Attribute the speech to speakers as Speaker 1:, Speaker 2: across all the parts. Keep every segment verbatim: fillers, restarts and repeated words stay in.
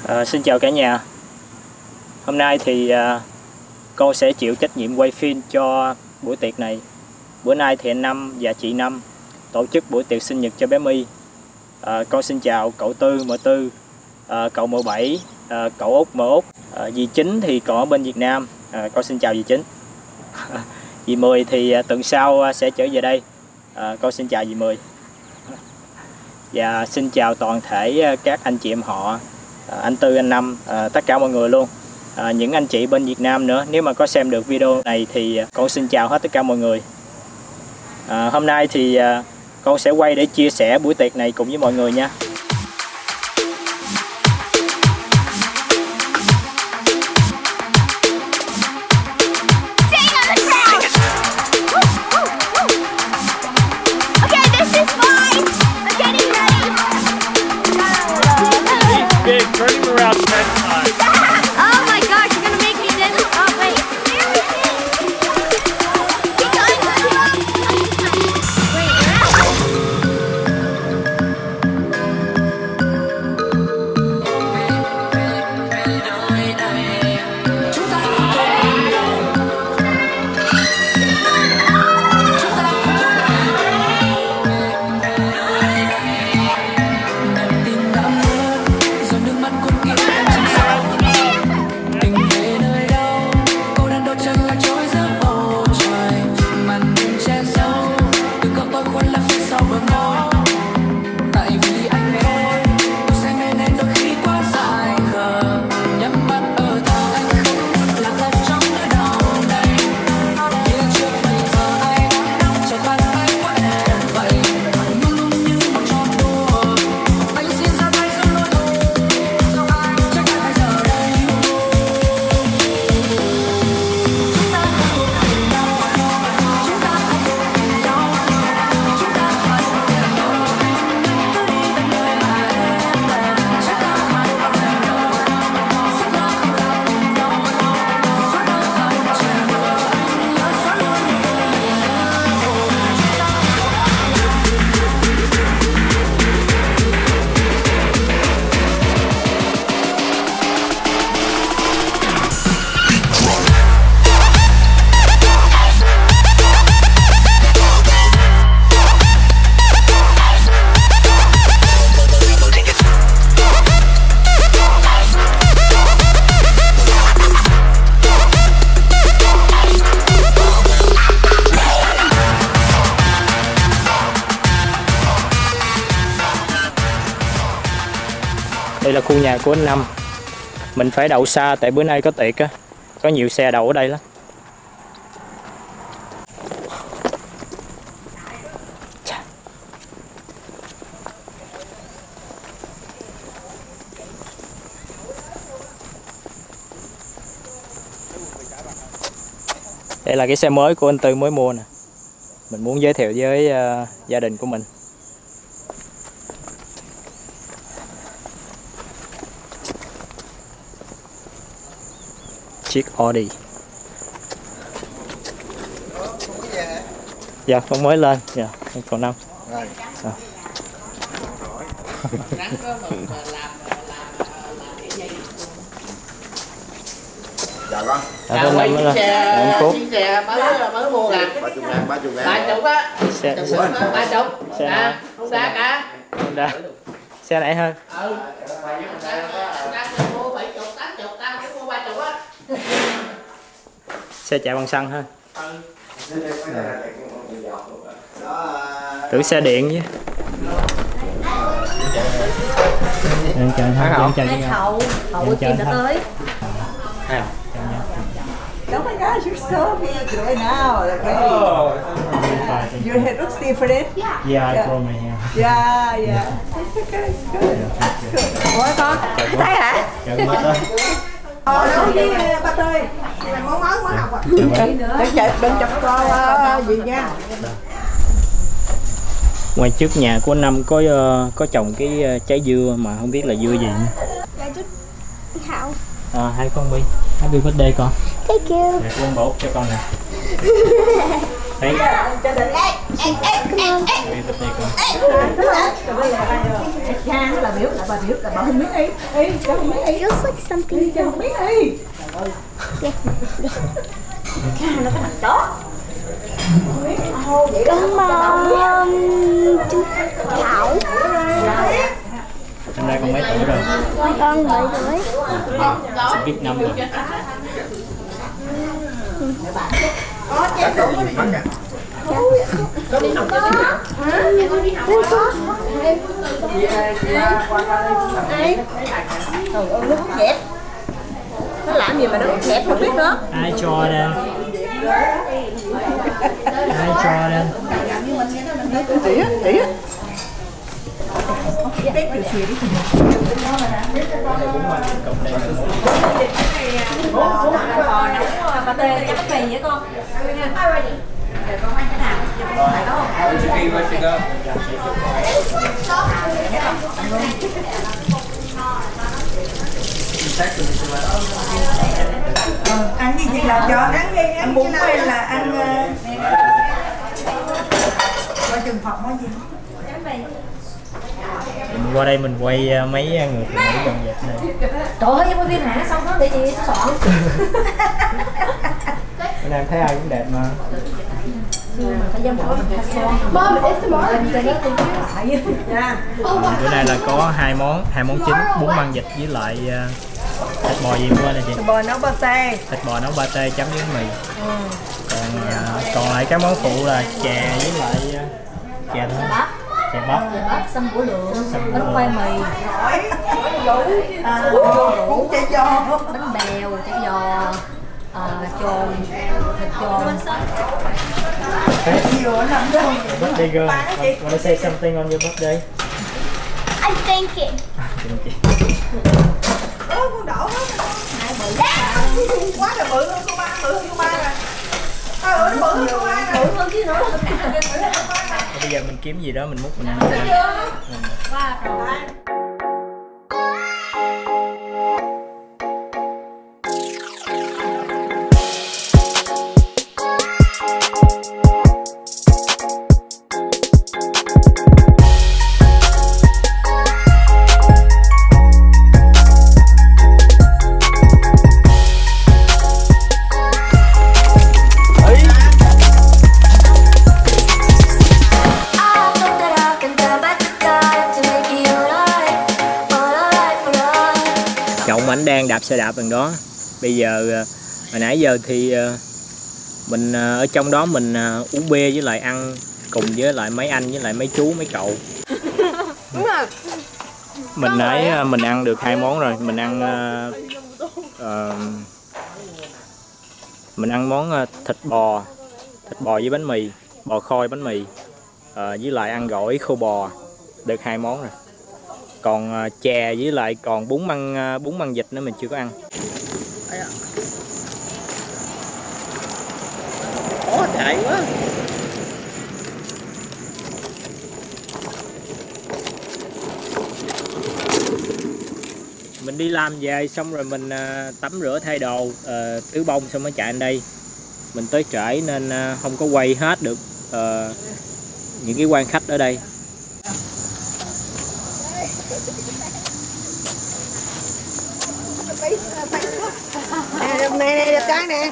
Speaker 1: À, xin chào cả nhà. Hôm nay thì à, con sẽ chịu trách nhiệm quay phim cho buổi tiệc này. Bữa nay thì anh Năm và chị Năm tổ chức buổi tiệc sinh nhật cho bé My. à, Con xin chào cậu Tư, mợ Tư, à, cậu mợ Bảy, à, cậu Út, mợ Út. à, Dì Chính thì còn ở bên Việt Nam. à, Con xin chào dì Chính. Dì Mười thì à, tuần sau sẽ trở về đây. à, Con xin chào dì Mười. Và xin chào toàn thể các anh chị em họ, anh Tư, anh Năm, à, tất cả mọi người luôn, à, những anh chị bên Việt Nam nữa. Nếu mà có xem được video này thì con xin chào hết tất cả mọi người. à, Hôm nay thì à, con sẽ quay để chia sẻ buổi tiệc này cùng với mọi người nha.
Speaker 2: Big, turn him around ten times.
Speaker 3: Oh my gosh, you're gonna make me dance. Oh wait. Keep going, wait,
Speaker 1: Đây là khu nhà của anh Năm. Mình phải đậu xa tại bữa nay có tiệc á, có nhiều xe đậu ở đây lắm. Đây là cái xe mới của anh Tư mới mua nè. Mình muốn giới thiệu với uh, gia đình của mình. Chiếc Audi. Dạ con mới lên. Dạ còn năm. Rồi. À.
Speaker 4: Chào con.
Speaker 1: Dạ con năm mới lên. Dạ Phúc.
Speaker 5: Chiếc xe mới mới mua nè.
Speaker 4: ba mươi ngàn, ba mươi ngàn.
Speaker 5: ba chục á.
Speaker 1: Xe
Speaker 5: ba chục.
Speaker 1: Xe nào?
Speaker 5: Không đá cả.
Speaker 1: Không đá. Xe này hơn.
Speaker 5: Ừ. Mua bảy chục, tám chục, tao cũng mua ba chục á.
Speaker 1: Xe chạy bằng xăng ha.
Speaker 5: Ừ.
Speaker 1: Tưởng xe điện chứ. Em chờ ha, em chờ với nhau.
Speaker 3: hậu, hậu chim đã tới.
Speaker 1: Hay không?
Speaker 6: Oh my gosh, you're so big right now. Okay. Your head looks different.
Speaker 3: Yeah.
Speaker 1: Yeah, I told me, yeah.
Speaker 6: Yeah, yeah. It's okay, it's good. It's good. Ủa con, thấy hả?
Speaker 1: Chào con tới.
Speaker 6: Ờ, nấu với ba tươi. Món món món học à? Đừng chụp, đừng chụp con gì nha.
Speaker 1: Ngoài trước nhà của anh Năm có uh, có trồng cái uh, trái dưa mà không biết là dưa gì nữa.
Speaker 3: Dạ chú Hạo.
Speaker 1: À, hai con Bi, happy birthday con.
Speaker 3: Thank you.
Speaker 1: Để con bổ cho con nè. Thấy.
Speaker 3: Come on.
Speaker 1: Happy birthday con.
Speaker 6: Là biểu là bà biết là bà không biết đi. Đi, cho không biết đi.
Speaker 3: Feels like something.
Speaker 6: Cho không biết đi. Nó có mặt đó.
Speaker 3: Come on. Thảo.
Speaker 1: Hôm nay con mấy tuổi rồi?
Speaker 3: Con bảy tuổi.
Speaker 1: Sẽ biết năm rồi.
Speaker 6: Có chết đủ gì mất à?
Speaker 3: Có đi học có. Hả? Con đi học có.
Speaker 6: Ai? Trời ơi, nó hút dẹp. Nó làm gì mà nó hút dẹp không biết nữa.
Speaker 1: Ai cho đây? Ai cho đây?
Speaker 6: Tỉa, tỉa. Bếp kiểu xùi đi.
Speaker 7: Bà tê cho bánh mì vậy con. Để con ăn cái nào? Con phải đó
Speaker 6: Ờ, ăn gì thì làm cho ăn gì ăn bún hay là ăn qua trường học nói gì.
Speaker 1: Mình qua đây mình quay mấy người phụ nữ dọn dẹp này.
Speaker 7: trời ơi, em quay phim hả? Xong nó để gì soạn.
Speaker 1: Bữa nay em thấy ai cũng đẹp mà.
Speaker 7: Phải dám bỏ mình Mom, it's tomorrow.
Speaker 1: Bữa nay là có hai món, hai món chính, bún măng vịt với lại uh, thịt bò gì quên nè chị.
Speaker 6: Thịt bò nấu pate.
Speaker 1: Thịt bò nấu pate chấm với mì. Còn uh, còn lại cái món phụ là chè với lại uh, chè thôi. Chè bắp.
Speaker 7: Chè bắp, xăm củ lượng, bánh khoai mì,
Speaker 6: Bún chả giò.
Speaker 7: bánh bèo, chả giò, tròn, thịt tròn.
Speaker 1: Birthday girl, wanna say something on your birthday?
Speaker 3: I'm thinking.
Speaker 6: Ơ, con đổ hết. Quá là bự hơn cô ba, bự hơn cô ba rồi. Ơ, nó bự hơn cô ba rồi.
Speaker 7: Bự hơn chứ nữa.
Speaker 1: Bây giờ mình kiếm gì đó mình múc mình ăn.
Speaker 7: Qua rồi.
Speaker 1: Chồng ảnh đang đạp xe đạp gần đó. Bây giờ hồi nãy giờ thì mình ở trong đó mình uống bia với lại ăn cùng với lại mấy anh với lại mấy chú mấy cậu.
Speaker 6: Đúng rồi.
Speaker 1: Mình nãy mình ăn được hai món rồi. Mình ăn uh, mình ăn món thịt bò, thịt bò với bánh mì, bò kho bánh mì, uh, với lại ăn gỏi khô bò, được hai món rồi. Còn uh, chè với lại còn bún măng uh, bún măng vịt nữa mình chưa có ăn.
Speaker 5: Ủa chạy quá.
Speaker 1: Mình đi làm về xong rồi mình uh, tắm rửa thay đồ, uh, tứ bông xong mới chạy lên đây. Mình tới trễ nên uh, không có quay hết được uh, những cái quan khách ở đây.
Speaker 6: Nè, nè, nè, đẹp trai nè.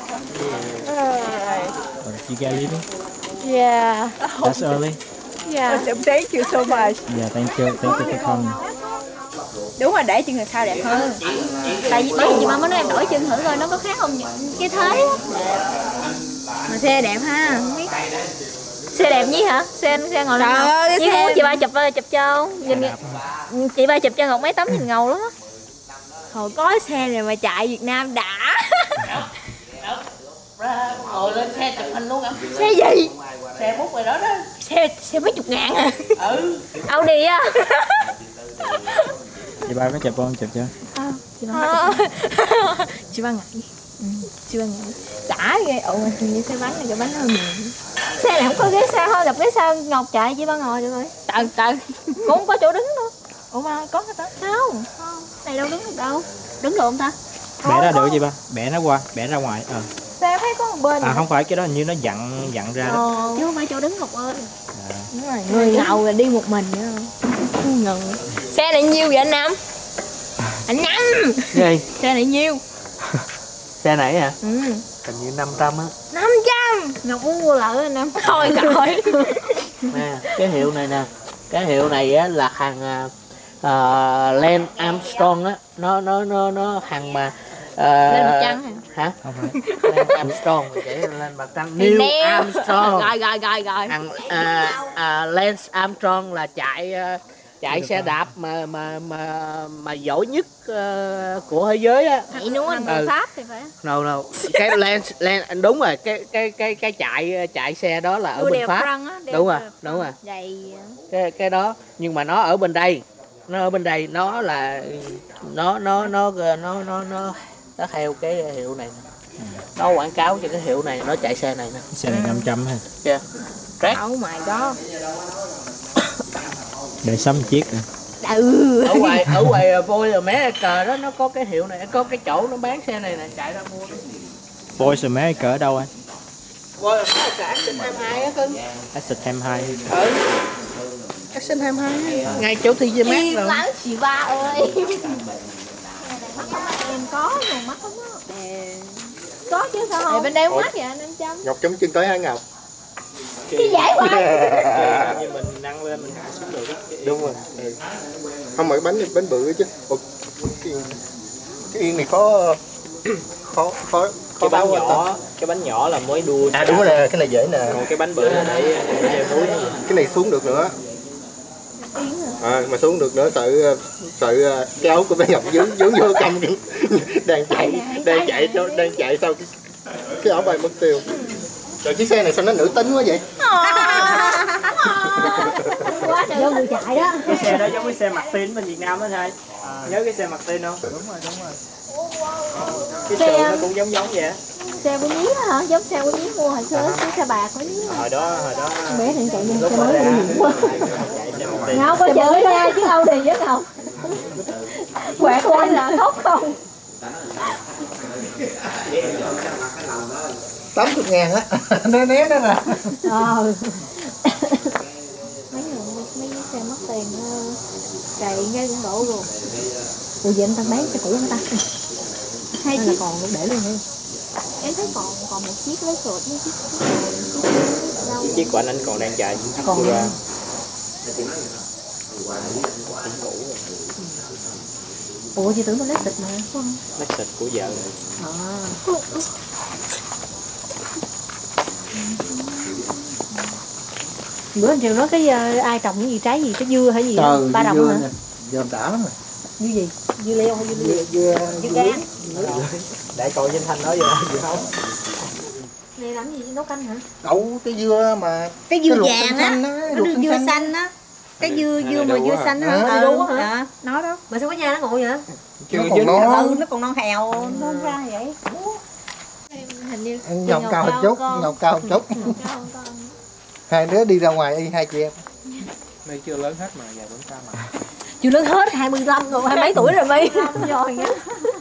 Speaker 1: You get leaving?
Speaker 3: Yeah.
Speaker 1: That's early.
Speaker 3: Yeah.
Speaker 6: Thank you so much.
Speaker 1: Yeah, thank you, thank you for coming.
Speaker 6: Đúng rồi, để chân người sao đẹp hơn.
Speaker 3: Tại vì bởi vì chị ba mới nói em đổi chân thử coi nó có khác không cái thế.
Speaker 7: Mà xe đẹp ha, không biết.
Speaker 3: Xe đẹp nhí hả? Xe xe ngồi
Speaker 7: Trời ơi, cái
Speaker 3: Chứ
Speaker 7: xe-
Speaker 3: muốn chị ba chụp chụp cho nhìn chị ba chụp cho Ngọc mấy tấm nhìn ngầu lắm á.
Speaker 7: Hồi có xe này mà chạy Việt Nam đã.
Speaker 5: Ngồi lên xe chụp hình luôn hả?
Speaker 7: Xe gì?
Speaker 5: Xe bút rồi đó đó.
Speaker 7: Xe xe mấy chục ngàn à?
Speaker 5: Ừ.
Speaker 3: Audi á.
Speaker 1: Chị ba có chụp không? Chụp chưa?
Speaker 7: À, chị ba chị ba ngại. Ừ, chị ba ngại. Đã ghê. Ồ, hình như xe bánh này, cái bánh hơi mềm.
Speaker 3: Xe này không có ghế sau thôi, gặp ghế sau Ngọc chạy chị ba ngồi được rồi.
Speaker 7: Từ từ.
Speaker 3: Cũng không có chỗ đứng đâu.
Speaker 7: Ủa mà có cái đó.
Speaker 3: Không, không. Này đâu đứng được đâu. Đứng được không ta?
Speaker 1: Bẻ ra được chị ba, bẻ nó qua, bẻ ra ngoài. Ờ.
Speaker 3: Xe thấy có một bên.
Speaker 1: À không phải, cái đó hình như nó dặn dặn ra đó.
Speaker 3: Ờ, chứ không phải chỗ đứng Ngọc ơi.
Speaker 1: À.
Speaker 7: Đúng rồi, người ngầu là đi một mình nữa không? Ngầu. Xe này nhiêu vậy anh Năm? Anh Năm.
Speaker 5: Gì?
Speaker 7: Xe này nhiêu?
Speaker 5: Xe này hả?
Speaker 7: Ừ.
Speaker 5: Hình như năm trăm á.
Speaker 7: năm trăm. Ngọc muốn mua lại anh Năm. Thôi cởi.
Speaker 5: Nè, cái hiệu này nè. Cái hiệu này á là hàng uh, Lance Armstrong á, nó nó nó nó hàng mà uh,
Speaker 7: lên mặt trăng hả?
Speaker 5: Hả? Không phải. Lance Armstrong chỉ lên mặt trăng. Neil Armstrong.
Speaker 7: Rồi rồi rồi rồi.
Speaker 5: Hàng uh, uh, Lance Armstrong là chạy uh, chạy xe đạp mà mà mà mà giỏi nhất uh, của thế giới á.
Speaker 7: Vậy nữa anh người
Speaker 5: ừ.
Speaker 7: Pháp thì phải.
Speaker 5: No no. Cái Lance Lance đúng rồi, cái cái cái cái chạy chạy xe đó là ở bên Pháp.
Speaker 7: Á,
Speaker 5: đúng rồi, đúng rồi.
Speaker 7: Dày.
Speaker 5: Cái cái đó nhưng mà nó ở bên đây. Nó ở bên đây nó là nó nó nó nó nó nó nó theo cái hiệu này nè. Nó quảng cáo cho cái hiệu này, nó chạy xe này nè.
Speaker 1: Xe này năm trăm ha.
Speaker 5: Yeah.
Speaker 7: Oh my god.
Speaker 1: Để sắm chiếc nè.
Speaker 7: Ừ.
Speaker 5: Ở ngoài ở ngoài Voice America đó nó có cái hiệu này, có cái chỗ nó bán xe này nè, chạy ra mua đó.
Speaker 1: Voice America ở đâu anh?
Speaker 5: Voice America Action hai mươi hai á cưng.
Speaker 1: Action hai mươi hai.
Speaker 5: Ừ. Action hai mươi hai ngay chỗ T G Max rồi.
Speaker 7: Lắng chị ba ơi. Em có rồi mắt không á. Có chứ sao không? Bên đây không mắc vậy năm trăm.
Speaker 4: Ngọc chấm chân tới hả Ngọc?
Speaker 7: Cái dễ quá.
Speaker 1: Như mình nâng lên mình xuống được.
Speaker 4: Đúng rồi. Ừ. Không mà cái bánh bánh bự chứ. Ủa, cái, cái yên này có khó khó
Speaker 1: cái bánh nhỏ, cái bánh nhỏ là mới đua.
Speaker 4: À đúng rồi nè, cái này dễ nè.
Speaker 1: Còn cái bánh bự là để để muối.
Speaker 4: Cái này xuống được nữa. À, mà xuống được nữa sợ sợ cái áo của bé Ngọc dướng dướng vô cầm đang chạy đang chạy cho đang chạy sau cái, cái áo bay mất tiêu. Rồi chiếc xe này sao nó nữ tính quá vậy?
Speaker 7: Quá trời người chạy đó.
Speaker 1: Cái xe đó giống cái xe Martin bên Việt Nam đó thôi. À, nhớ cái xe Martin không? Đúng rồi, đúng rồi. Cái xe nó cũng giống giống vậy.
Speaker 7: Xe của Nhí hả? Giống xe của Nhí mua hồi xưa, cái xe bạc của Nhí.
Speaker 1: Hồi đó hồi đó
Speaker 7: bé này chạy lên xe mới nguy hiểm quá.
Speaker 1: chạy xe Martin.
Speaker 7: Ngọc có chửi ra chứ đâu đi với Ngọc. Quẹt quay là khóc không?
Speaker 4: tám mươi ngàn á. Né né đó nè.
Speaker 7: Ờ. Mấy người mấy cái xe mất tiền chạy ngay cũng đổ luôn. Ủa vậy anh ta bán xe cũ anh ta? Hai chiếc còn để luôn nữa. Em thấy còn còn một chiếc lấy sụt với chiếc.
Speaker 1: Cái chiếc của anh anh còn đang chạy.
Speaker 7: Còn
Speaker 1: ra.
Speaker 7: Ủa chị tưởng tôi lấy xịt mà phải không?
Speaker 1: Lấy xịt của vợ này.
Speaker 7: À. Bữa anh Triều nói cái uh, ai trồng cái gì trái gì, cái dưa hay gì
Speaker 4: Trời,
Speaker 7: ba đồng hả?
Speaker 4: Dưa đã lắm rồi.
Speaker 7: Dưa gì? Dưa leo hay dưa leo?
Speaker 4: Dưa
Speaker 7: Dưa gan.
Speaker 1: Để coi Vinh Thanh nói vô dưa hấu.
Speaker 7: Này làm gì nấu canh hả?
Speaker 4: Đậu cái dưa mà
Speaker 8: cái dưa
Speaker 4: luộc
Speaker 8: vàng á, nó
Speaker 4: luộc
Speaker 8: được dưa xanh, xanh á. Cái dưa dưa mà dưa xanh á.
Speaker 7: Ờ, đu á hả?
Speaker 8: Đó, nó đó.
Speaker 7: Mà sao có da nó ngộ vậy?
Speaker 4: nó còn non.
Speaker 8: Ừ, nó còn non hèo, nó không ra vậy.
Speaker 7: Hình như
Speaker 4: Nhồng cao một chút, nhồng cao một chút. Hai đứa đi ra ngoài y hai chị em.
Speaker 5: Mày chưa lớn hết mà giờ vẫn cao mà.
Speaker 7: chưa lớn hết hai mươi lăm rồi, hai mấy tuổi rồi mày. Rồi nha.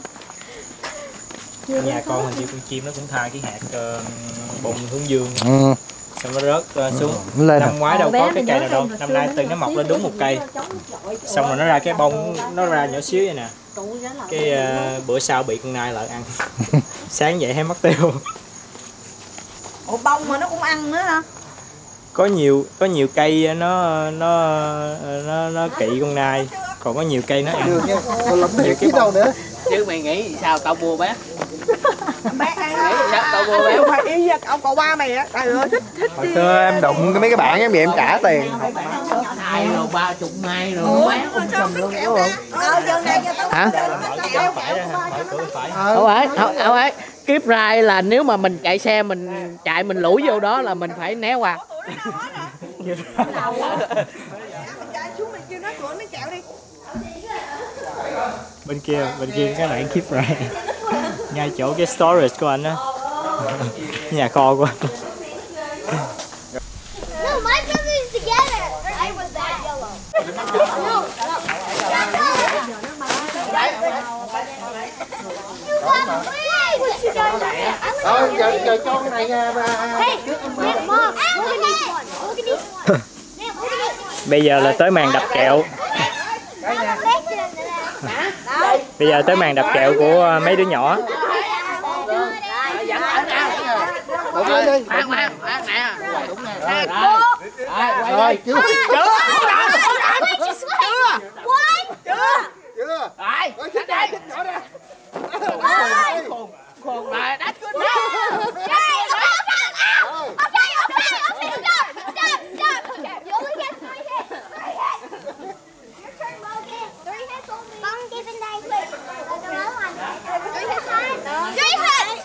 Speaker 1: Nhà con hình như con chim nó cũng thay cái hạt uh, bông hướng dương.
Speaker 4: Ừ.
Speaker 1: Xong nó rớt uh, xuống.
Speaker 4: Lên
Speaker 1: Năm ngoái đâu có cái cây nào đâu, năm nay từ nó mọc lên đúng một cây. Xong rồi nó ra cái bông, nó ra nhỏ xíu vậy nè. Cái uh, bữa sau bị con nai lợn ăn. Sáng dậy hay mất tiêu.
Speaker 8: Ủa bông mà nó cũng ăn nữa hả?
Speaker 1: Có nhiều có nhiều cây nó nó nó nó kỵ con nai, còn có nhiều cây nó ăn.
Speaker 4: Được nha. Còn lắm nhiều cái đâu nữa.
Speaker 5: Chứ mày nghĩ sao tao mua bác?
Speaker 8: Bác ăn
Speaker 5: Nghĩ sao tao mua bác?
Speaker 8: không phải ý với ông cậu ba mày á. Trời ơi thích thích.
Speaker 4: Hồi xưa em đụng mấy cái bạn em bị em trả tiền.
Speaker 5: Hai rồi ba chục mai rồi nó bán cũng xong luôn đúng không?
Speaker 8: Ờ giờ này giờ tao
Speaker 5: Hả?
Speaker 1: Phải ra, phải cửa phải.
Speaker 5: Không phải, không không phải. Kiếp rai là nếu mà mình chạy xe mình chạy mình lủi vô đó là mình phải né qua.
Speaker 1: Bên kia, bên kia cái bạn keep right. Ngay chỗ cái storage của anh á. Nhà kho của anh.
Speaker 3: No, my brother's together. I was that yellow. No, no. You got away. What you done?
Speaker 4: Thôi giờ giờ cho cái này nha.
Speaker 3: Hey, Mom, look at this one. Look at this one. Ma'am, look at this one.
Speaker 1: Bây giờ là tới màn đập kẹo.
Speaker 4: Cái nha.
Speaker 1: Bây giờ tới màn đập kẹo của mấy đứa nhỏ.
Speaker 4: Đúng rồi đi.
Speaker 5: Ăn ăn ăn nè. Đúng nè. Rồi.
Speaker 4: Rồi, chưa.
Speaker 5: Chưa.
Speaker 4: Chưa. Chưa.
Speaker 5: Rồi.
Speaker 4: Rồi, chết đây, chết nhỏ ra.
Speaker 5: Khùng. Khùng lại đá cứ
Speaker 3: Okay, okay, okay, stop, stop, stop. You only get three hits. Three hits. Your turn, Logan. Three hits only. Logan, give it nine quick. Another one. Three hits. Three hits.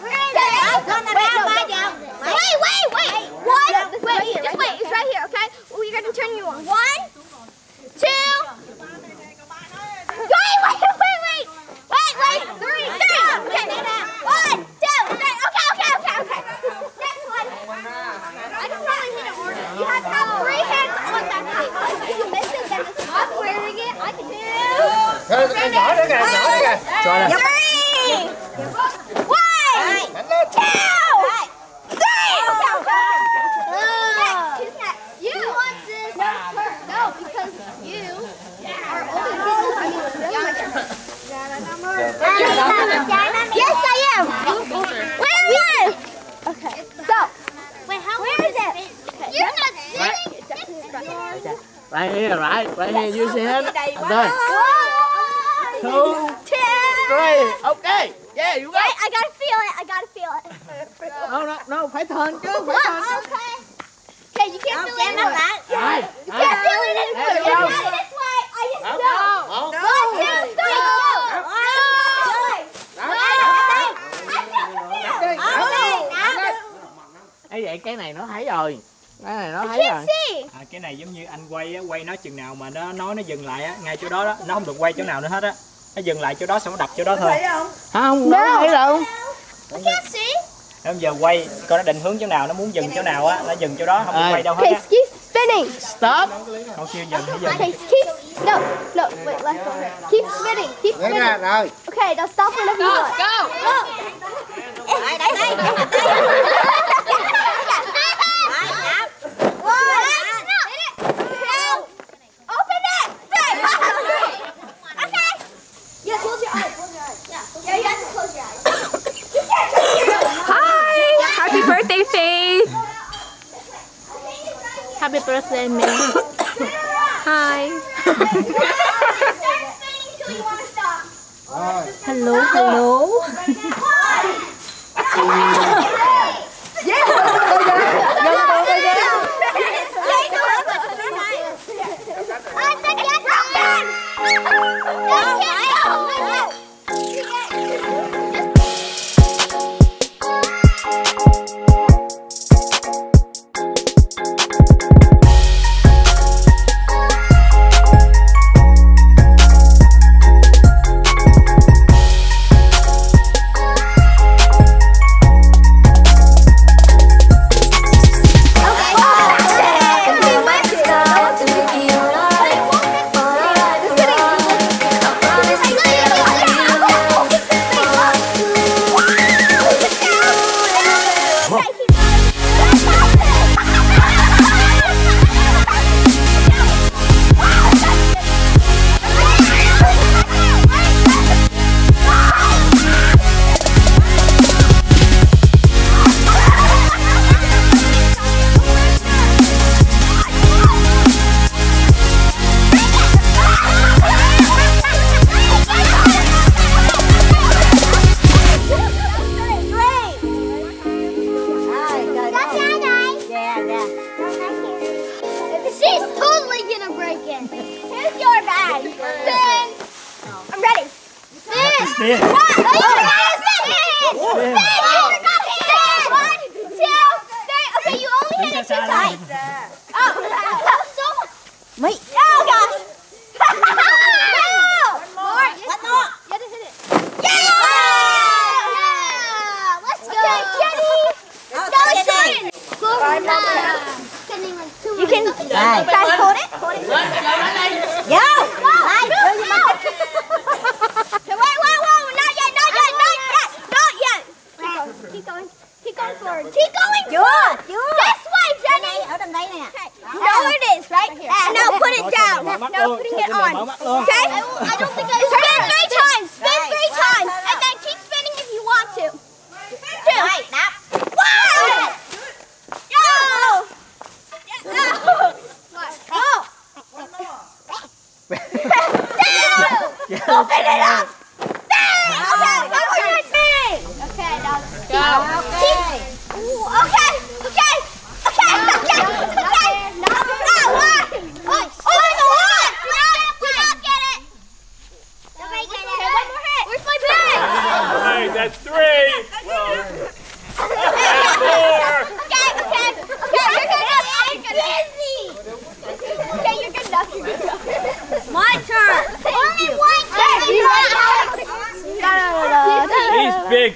Speaker 3: Wait, wait, wait. One. Wait, just wait. It's right here, okay? We're gonna turn you on. One, two. Wait, wait, wait, wait. Wait, wait. Three, three. Okay. One, two, three. Okay, okay, okay, okay. Next one. I can probably hit it order. You have to have three hands on that key. If you miss it, then it's not wearing it. I can do it.
Speaker 4: Nhỏ nữa kìa, nhỏ nữa kìa.
Speaker 3: Three. One. Two. Three. Okay, okay. Next, who's next? You want this? No, because you are only getting this. Yes, I am. Where are you? Okay, go. Wait, how? Where is it? You're not sitting.
Speaker 5: Right here, right? Right here, you see him? Okay.
Speaker 3: One,
Speaker 5: Two, three. Okay. Yeah, you go.
Speaker 3: Wait, I gotta feel it. I gotta feel it.
Speaker 5: No, no, no. Phải thờn chứ, phải thờn.
Speaker 3: Okay. Okay, you can't feel it anymore.
Speaker 5: Rồi.
Speaker 3: You can't feel it anymore.
Speaker 5: There you
Speaker 3: You're
Speaker 5: go.
Speaker 3: not this way. I just know.
Speaker 4: Không.
Speaker 3: One, two, three, go.
Speaker 5: Ấy vậy cái này nó thấy rồi. Cái này nó thấy rồi.
Speaker 1: À, cái này giống như anh quay á, quay nó chừng nào mà nó nói nó dừng lại á, ngay chỗ đó đó, nó không được quay chỗ nào nữa hết á. Nó dừng lại chỗ đó xong nó đập chỗ đó thôi.
Speaker 5: Không, nó thấy đâu.
Speaker 1: Bây giờ quay coi nó định hướng chỗ nào, nó muốn dừng chỗ nào á, nó dừng chỗ đó, không được quay đâu hết á.
Speaker 3: Keep spinning.
Speaker 5: Stop.
Speaker 1: Con kêu dừng thì dừng.
Speaker 3: Okay, keep. No, no, wait, left over. Keep spinning. Keep
Speaker 4: Đấy
Speaker 3: spinning.
Speaker 4: ra, rồi.
Speaker 3: Okay, now stop whenever you want.
Speaker 8: Go.
Speaker 3: Go. Đây, đây, đây. Open it. Okay. Yeah, close your eyes. Close your eyes. Yeah. Yeah, you have to close your eyes.
Speaker 7: Hi! Happy birthday, Faith! Happy birthday, me. Hi. Hello, hello.
Speaker 3: She's totally gonna break it. Here's your bag. Spin. I'm ready. Spin.
Speaker 1: Spin.
Speaker 3: One. Oh, you gotta spin. Spin. Spin. One, two, three. Okay, you only hit it two times. Oh, that was so much. Wait. Oh gosh. No. More. One more. You have to hit it. Yeah. Yeah. Let's go. Okay, Kenny. Go, Shane. Go. You can guys hold it. Hold it. Yo. Guys, go. Okay, wait, wait, wait. Not yet, not yet, not yet, not yet. Keep going. Keep going forward. Keep going forward. This way, Jenny. Okay. You know where it is, right? And now put it down. Now putting it on. Okay? I don't think I spin three times. Spin three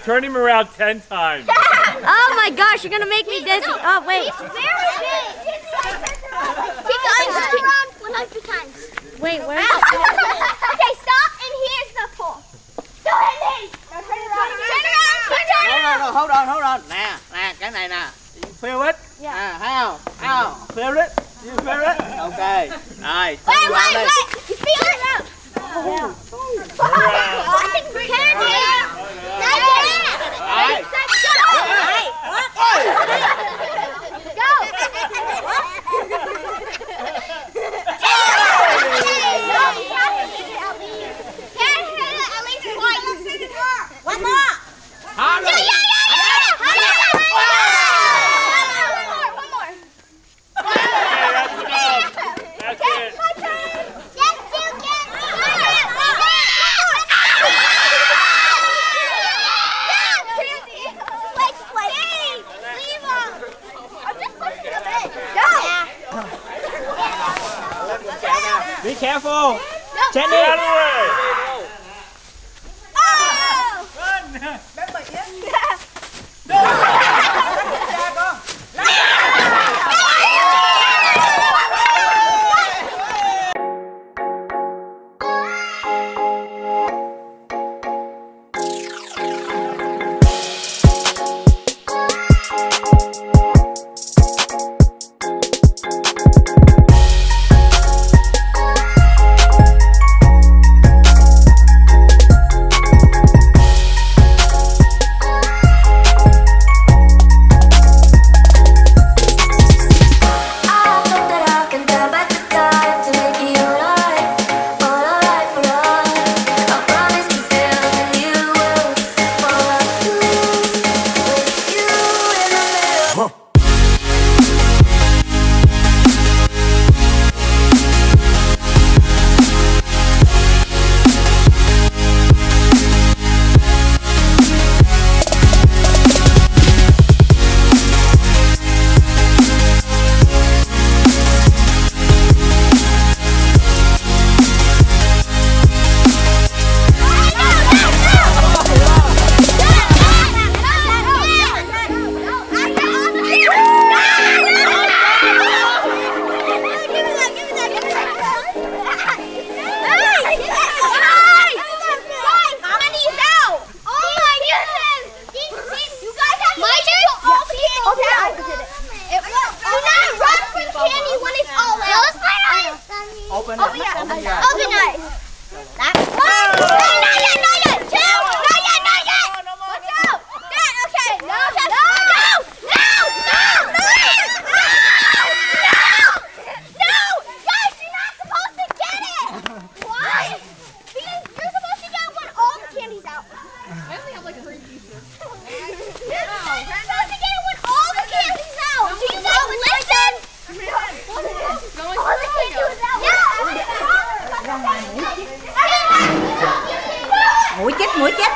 Speaker 2: turn him around ten times.
Speaker 3: Oh my gosh, you're gonna make me dizzy. Oh wait. It's very big. Keep going. Turn around one hundred times.
Speaker 7: Wait, where?
Speaker 3: Okay, stop, and here's the pole. Go ahead, Nate. Turn around. Turn around. Keep turning
Speaker 5: No, no,
Speaker 3: around.
Speaker 5: no, hold on, hold on. Nè, nè, cái này nè. You feel it?
Speaker 3: Yeah.
Speaker 5: À, thấy không? Thấy không? Feel it? You feel it? Ok. Rồi, turn
Speaker 3: Wait,
Speaker 5: around
Speaker 3: wait,
Speaker 5: đi.
Speaker 3: wait. You feel it now. Candy.
Speaker 5: Rồi.
Speaker 3: One more.
Speaker 5: Hard
Speaker 3: Yeah,
Speaker 5: rồi.
Speaker 3: yeah, yeah, yeah. One more, one more.
Speaker 2: That's it.
Speaker 3: My turn. Yes, you can. Wait, just wait. Leave him. I'm just pushing him in. Go.
Speaker 1: Be careful.
Speaker 3: No.
Speaker 1: Jenny.
Speaker 2: Out of the way.
Speaker 3: Oh.
Speaker 6: Bé bị á.
Speaker 5: Open
Speaker 3: Open
Speaker 5: it.
Speaker 3: your
Speaker 5: Open your
Speaker 3: eyes. Open your eyes. That one. No, not yet, not yet. Two. Not yet, not yet. One, two. Good. Okay. No, no, no, no, no, no, no. Guys, you're not supposed to get it. Why? Because you're supposed to get it when all the candy's out. I only have like three pieces. You're supposed to get it when all the candy's out. Do you guys listen? All the candy was out.
Speaker 8: Mũi chết, mũi chết.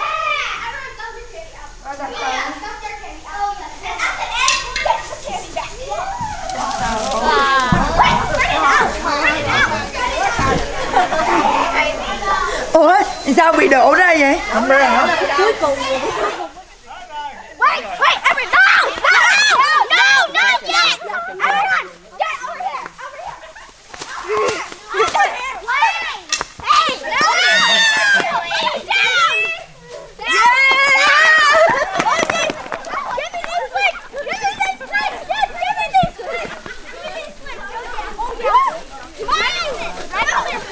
Speaker 8: Ủa, sao bị đổ ra vậy? Không ra hả? Cuối cùng.
Speaker 3: Wait, wait, everyone, no, no, no, no, not yet. Everyone, get over here, over here. Over here, wait. Hey, no, no, get down. Yeah. Give me this quick. Give me this quick. Yes, give me this quick. Give me this quick. Oh, yeah. Mine. Right over here.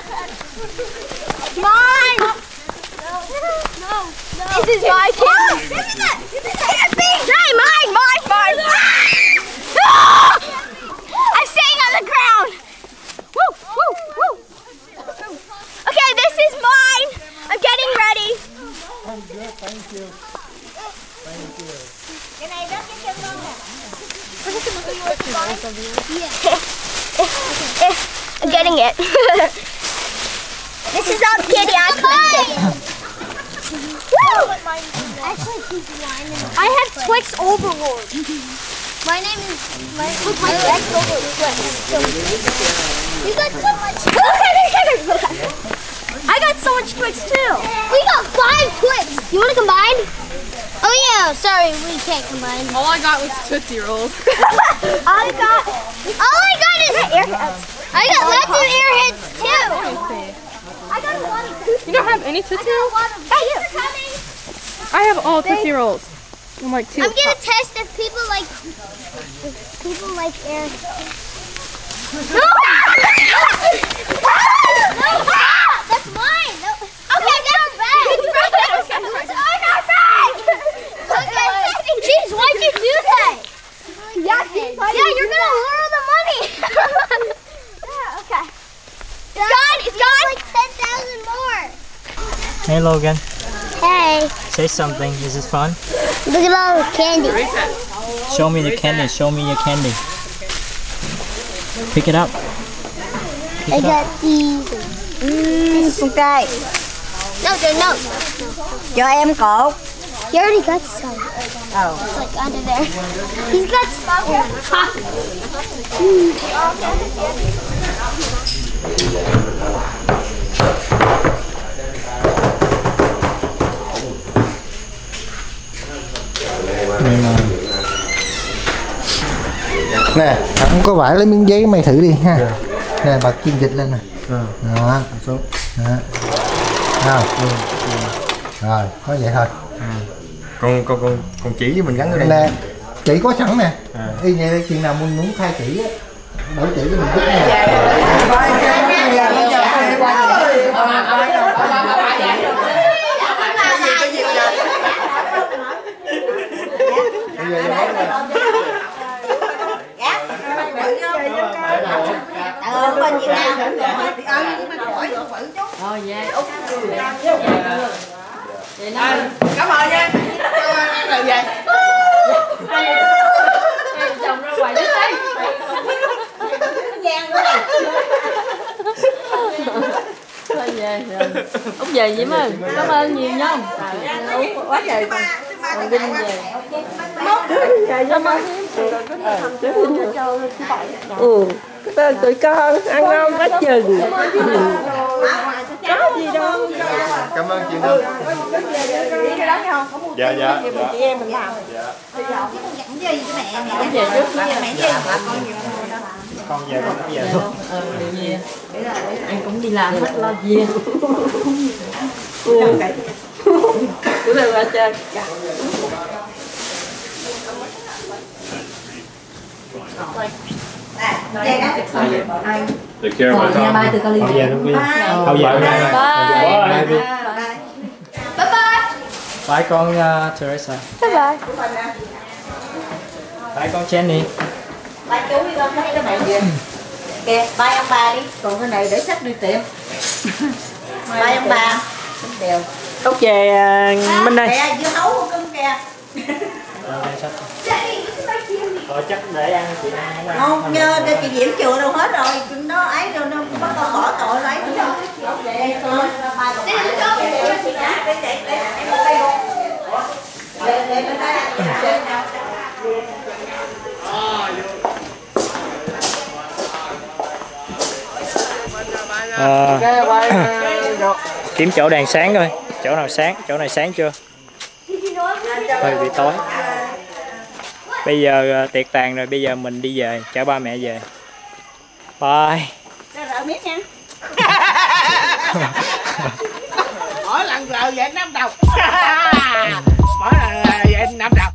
Speaker 3: Mine. No, no. This is my candy. Give me that. Give me that. Hey, mine, mine, mine. Ah! I'm staying on the ground. Woo, woo, woo. Okay, this is mine. I'm getting ready.
Speaker 4: I'm good, thank you. Thank you.
Speaker 3: Can I just get your phone? Yeah. I'm getting it. This is all the candy I collected. Woo! I have Twix Overlord. My name is my look my Twix Overlord Twix. You got so much. Look at it! Look at it! I got so much Twix too. We got five Twix. You want to combine? Oh yeah, sorry, we can't combine.
Speaker 9: All I got was Tootsie Rolls.
Speaker 3: all I got, all I got is airheads. I got lots of airheads too. I got a lot of Tootsie.
Speaker 9: You don't have any Tootsie Rolls?
Speaker 3: Hey, you're coming.
Speaker 9: I have all Tootsie Rolls. I'm like two.
Speaker 3: I'm gonna test if people like, if people like airheads. No! no! That's mine. No. Okay, that's our bag. That's our bag. Okay. Jeez, why'd you do that? Yeah, yeah, you're gonna lure the money. yeah, okay. It's gone. It's gone. Like ten thousand more.
Speaker 1: Hey Logan.
Speaker 3: Hey.
Speaker 1: Say something. Is it fun?
Speaker 3: Look at all the candy.
Speaker 1: Show me the candy. Show me your candy. Pick it up. Pick
Speaker 3: I
Speaker 1: it
Speaker 3: got
Speaker 1: up.
Speaker 3: these.
Speaker 8: Mmm, con trai.
Speaker 3: No, they're no.
Speaker 8: Cho em cột.
Speaker 3: He already got some.
Speaker 8: Oh.
Speaker 3: It's like under there. He's got some.
Speaker 4: Nè, không có vải lấy miếng giấy mày thử đi ha. Nè, bật kim dịch lên nè. Đó, xuống. Đó. Nào. Rồi, có vậy thôi.
Speaker 10: Con con con con chỉ với mình gắn ở đây.
Speaker 4: Nè, chỉ có sẵn nè. Y như chuyện nào muốn muốn thay chỉ á, đổi chỉ cho mình biết nè.
Speaker 8: Ờ, bên Việt Nam. Ờ, nhưng mà khỏi bự chút.
Speaker 5: Thôi về Úc.
Speaker 8: Cảm ơn nha. Rồi về.
Speaker 5: Chồng ra ngoài đứng đây.
Speaker 8: Giang quá.
Speaker 5: Thôi về rồi. Úc về Diễm ơi. Cảm ơn nhiều nha. Úc quá trời. Còn Vinh về. Cảm ơn
Speaker 11: Ừ, tụi con ăn ngon quá chừng. Có gì đâu.
Speaker 10: Cảm ơn chị Nương.
Speaker 8: Đi cái đó nghe không?
Speaker 10: Dạ dạ.
Speaker 8: Chị em mình làm. Bây giờ không dặn gì cho mẹ mẹ về trước mẹ về
Speaker 1: Con về con cũng về luôn.
Speaker 5: Ờ, về. Anh cũng đi làm hết lo về. Của đâu ra chơi.
Speaker 2: Take care of my dog.
Speaker 1: Con về luôn đi. Con về luôn đi.
Speaker 2: Bye.
Speaker 1: Bye.
Speaker 3: Bye bye.
Speaker 1: Bye con uh, Teresa.
Speaker 3: Bye bye.
Speaker 1: Bye con Jenny.
Speaker 8: ba chú đi con thấy cái này kìa. Kìa, ba ông bà đi. Còn cái này để sách đi tiệm. Ba ông bà. Đều.
Speaker 11: Úc về uh, Minh ơi.
Speaker 8: Kìa, dưa hấu của cưng kìa.
Speaker 1: Thôi chắc để ăn chị ăn không?
Speaker 8: Không, nhờ chị Diễm chừa đâu hết rồi, nó ấy rồi nó bắt đầu bỏ tội lấy nữa. Đây thôi.
Speaker 1: À, kiếm chỗ đèn sáng coi, chỗ nào sáng, chỗ này sáng chưa? Hơi bị tối. Bây giờ tiệc tàn rồi, bây giờ mình đi về, chở ba mẹ về. Bye.
Speaker 5: Mỗi lần rờ về năm đồng. Mỗi lần về năm đồng.